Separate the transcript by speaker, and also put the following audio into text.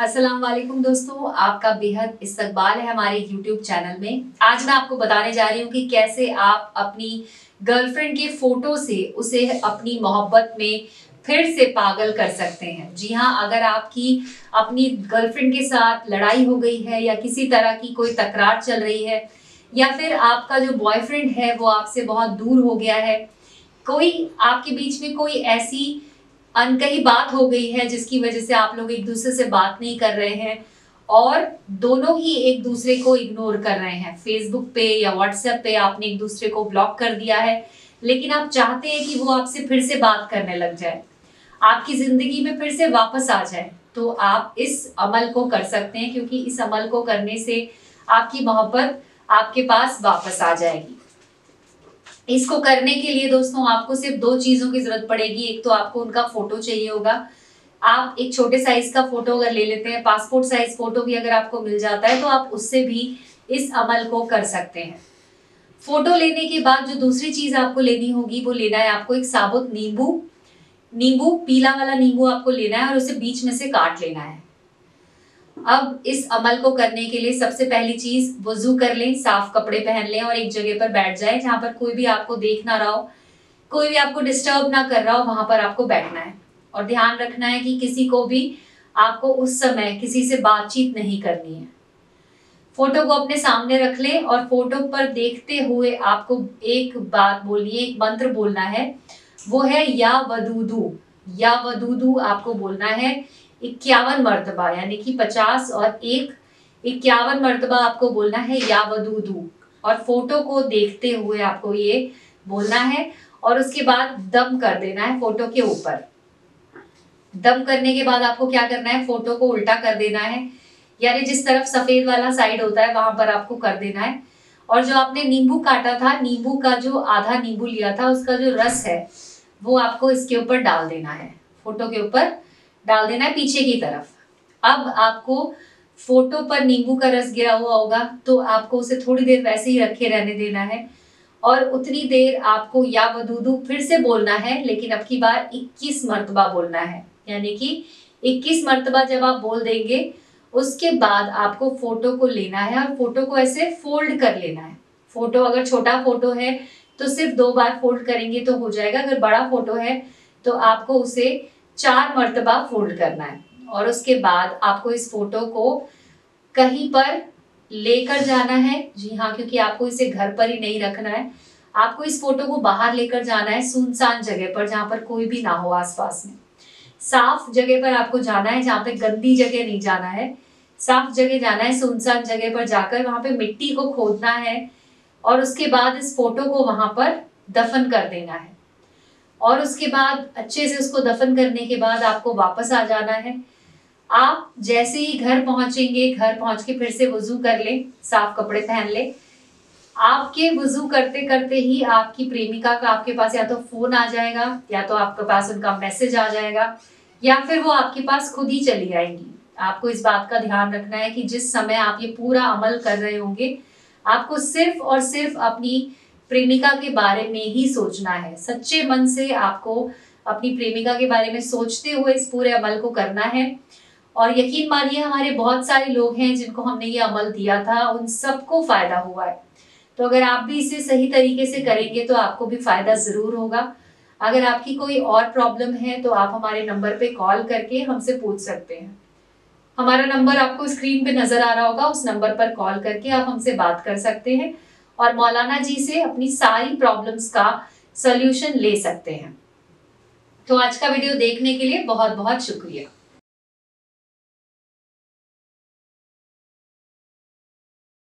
Speaker 1: अस्सलाम वालेकुम दोस्तों, आपका बेहद इस्तकबाल है हमारे YouTube चैनल में। आज मैं आपको बताने जा रही हूँ कि कैसे आप अपनी गर्लफ्रेंड के फोटो से उसे अपनी मोहब्बत में फिर से पागल कर सकते हैं। जी हाँ, अगर आपकी अपनी गर्लफ्रेंड के साथ लड़ाई हो गई है या किसी तरह की कोई तकरार चल रही है या फिर आपका जो बॉयफ्रेंड है वो आपसे बहुत दूर हो गया है, कोई आपके बीच में कोई ऐसी अनकही बात हो गई है जिसकी वजह से आप लोग एक दूसरे से बात नहीं कर रहे हैं और दोनों ही एक दूसरे को इग्नोर कर रहे हैं। फेसबुक पे या व्हाट्सएप पे आपने एक दूसरे को ब्लॉक कर दिया है, लेकिन आप चाहते हैं कि वो आपसे फिर से बात करने लग जाए, आपकी जिंदगी में फिर से वापस आ जाए। तो आप इस अमल को कर सकते हैं, क्योंकि इस अमल को करने से आपकी मोहब्बत आपके पास वापस आ जाएगी। इसको करने के लिए दोस्तों आपको सिर्फ दो चीजों की जरूरत पड़ेगी। एक तो आपको उनका फोटो चाहिए होगा। आप एक छोटे साइज का फोटो अगर ले लेते हैं, पासपोर्ट साइज फोटो भी अगर आपको मिल जाता है तो आप उससे भी इस अमल को कर सकते हैं। फोटो लेने के बाद जो दूसरी चीज आपको लेनी होगी वो लेना है आपको एक साबुत नींबू। नींबू, पीला वाला नींबू आपको लेना है और उसे बीच में से काट लेना है। अब इस अमल को करने के लिए सबसे पहली चीज, वजू कर लें, साफ कपड़े पहन लें और एक जगह पर बैठ जाएं जहां पर कोई भी आपको देख ना रहा हो, कोई भी आपको डिस्टर्ब ना कर रहा हो। वहां पर आपको बैठना है और ध्यान रखना है कि किसी को भी आपको उस समय किसी से बातचीत नहीं करनी है। फोटो को अपने सामने रख लें और फोटो पर देखते हुए आपको एक बात बोलनी है, एक मंत्र बोलना है। वो है या वदूदू। या वदूदू आपको बोलना है 51 मर्तबा, यानी कि 50 और 1 51 मर्तबा आपको बोलना है या वदूदू। और फोटो को देखते हुए आपको ये बोलना है और उसके बाद दम कर देना है फोटो के ऊपर। दम करने के बाद आपको क्या करना है, फोटो को उल्टा कर देना है, यानी जिस तरफ सफेद वाला साइड होता है वहां पर आपको कर देना है। और जो आपने नींबू काटा था, नींबू का जो आधा नींबू लिया था उसका जो रस है वो आपको इसके ऊपर डाल देना है, फोटो के ऊपर डाल देना है पीछे की तरफ। अब आपको फोटो पर नींबू का रस गिरा हुआ होगा तो आपको उसे थोड़ी देर वैसे ही रखे रहने देना है और उतनी देर आपको या वदूदू फिर से बोलना है, लेकिन अब की बार 21 मर्तबा बोलना है। यानी कि 21 मर्तबा जब आप बोल देंगे उसके बाद आपको फोटो को लेना है और फोटो को ऐसे फोल्ड कर लेना है। फोटो अगर छोटा फोटो है तो सिर्फ 2 बार फोल्ड करेंगे तो हो जाएगा, अगर बड़ा फोटो है तो आपको उसे 4 मर्तबा फोल्ड करना है। और उसके बाद आपको इस फोटो को कहीं पर लेकर जाना है। जी हाँ, क्योंकि आपको इसे घर पर ही नहीं रखना है, आपको इस फोटो को बाहर लेकर जाना है, सुनसान जगह पर जहां पर कोई भी ना हो आसपास में। साफ जगह पर आपको जाना है, जहां पे गंदी जगह नहीं जाना है, साफ जगह जाना है। सुनसान जगह पर जाकर वहां पे मिट्टी को खोदना है और उसके बाद इस फोटो को वहां पर दफन कर देना है। और उसके बाद अच्छे से उसको दफन करने के बाद आपको वापस आ जाना है। आप जैसे ही घर पहुंचेंगे, घर पहुंच के फिर से वजू कर लें, साफ कपड़े पहन लें। आपके वजू करते करते ही आपकी प्रेमिका का आपके पास या तो फोन आ जाएगा या तो आपके पास उनका मैसेज आ जाएगा या फिर वो आपके पास खुद ही चली आएंगी। आपको इस बात का ध्यान रखना है कि जिस समय आप ये पूरा अमल कर रहे होंगे आपको सिर्फ और सिर्फ अपनी प्रेमिका के बारे में ही सोचना है। सच्चे मन से आपको अपनी प्रेमिका के बारे में सोचते हुए इस पूरे अमल को करना है। और यकीन मानिए हमारे बहुत सारे लोग हैं जिनको हमने ये अमल दिया था, उन सबको फायदा हुआ है। तो अगर आप भी इसे सही तरीके से करेंगे तो आपको भी फायदा जरूर होगा। अगर आपकी कोई और प्रॉब्लम है तो आप हमारे नंबर पे कॉल करके हमसे पूछ सकते हैं। हमारा नंबर आपको स्क्रीन पे नजर आ रहा होगा, उस नंबर पर कॉल करके आप हमसे बात कर सकते हैं और मौलाना जी से अपनी सारी प्रॉब्लम्स का सॉल्यूशन ले सकते हैं। तो आज का वीडियो देखने के लिए बहुत बहुत शुक्रिया।